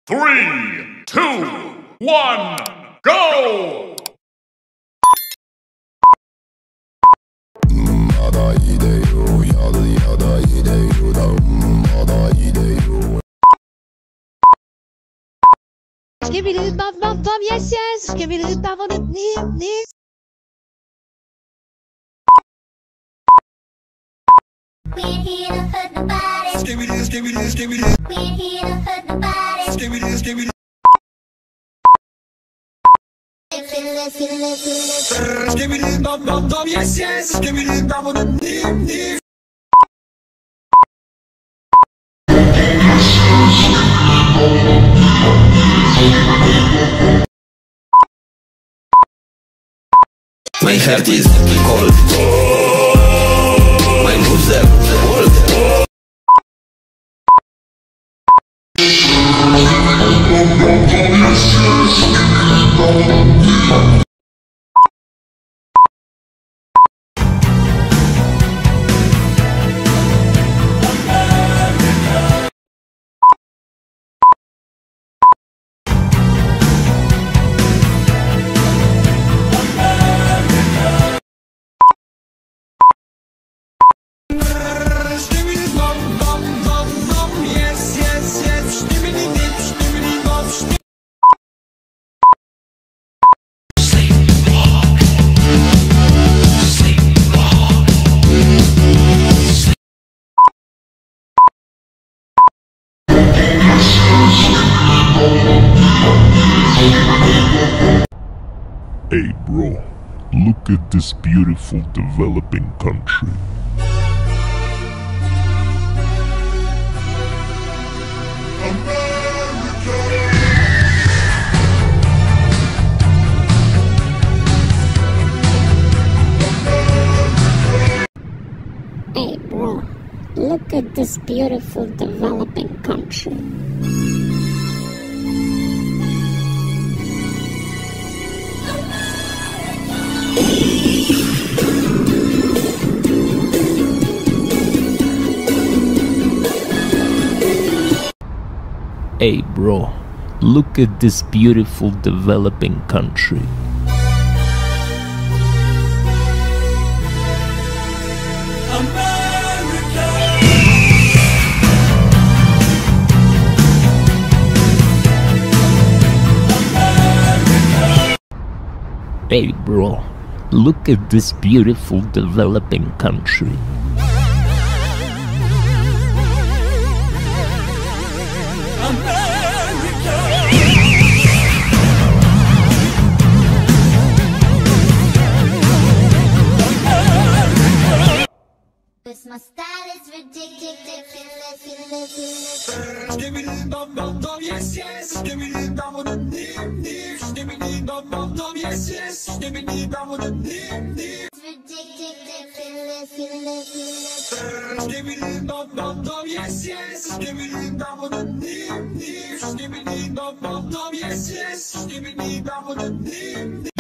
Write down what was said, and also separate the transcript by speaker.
Speaker 1: 3, 2, 1, go!
Speaker 2: Skibidi bop bop bop, yes yes. Skibidi bop on the knee.
Speaker 3: We're here to hurt nobody.
Speaker 4: Skibidi, skibidi, skibidi.
Speaker 3: We're here to hurt nobody.
Speaker 4: Skibidi, skibidi. Skibidi bop bop bop, yes yes. Skibidi bop on the knee.
Speaker 5: My heart is cold. My moves are cold.
Speaker 6: Hey bro, look at this beautiful developing country.
Speaker 7: Hey bro, look at this beautiful developing country.
Speaker 8: Hey bro, look at this beautiful developing country. Hey bro, look at this beautiful developing country.
Speaker 3: My style is ridiculous.
Speaker 4: Skibidi bop bop bop, yes yes. Skibidi bop on the knee. Skibidi bop bop bop, yes yes. Skibidi bop on the knee. Skibidi bop bop bop, yes yes. Skibidi bop on the knee. Skibidi bop bop bop, yes yes. Skibidi bop on the knee.